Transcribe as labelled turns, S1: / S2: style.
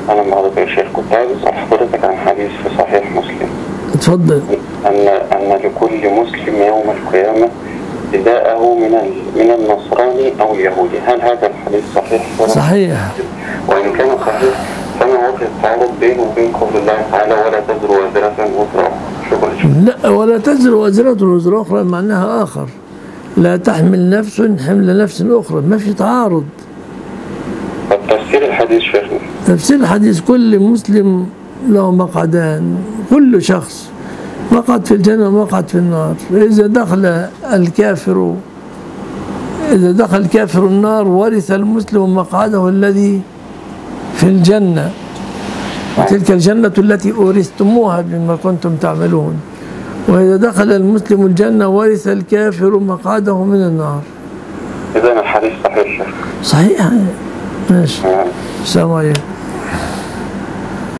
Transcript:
S1: أنا النهارده يا شيخ كنت عايز أسأل حضرتك عن حديث في صحيح مسلم.
S2: اتفضل.
S1: أن لكل مسلم يوم القيامة فداءه من النصراني أو اليهودي، هل هذا الحديث صحيح؟
S2: صحيح.
S1: وإن كان صحيح فما وجه التعارض بينه وبين قول الله تعالى ولا تزر وازرة وزر أخرى؟ شكرا.
S2: لا، ولا تزر وازرة وزر أخرى معناها آخر، لا تحمل نفس حمل نفس أخرى، ما في تعارض.
S1: طب تفسير الحديث شيخنا؟
S2: تفسير الحديث كل مسلم له مقعدان، كل شخص مقعد في الجنة ومقعد في النار. إذا دخل الكافر النار ورث المسلم مقعده الذي في الجنة، وتلك الجنة التي أورثتموها بما كنتم تعملون. وإذا دخل المسلم الجنة ورث الكافر مقعده من النار.
S1: إذا الحديث صحيح شيخ؟
S2: صحيح. ماشي. السلام عليكم.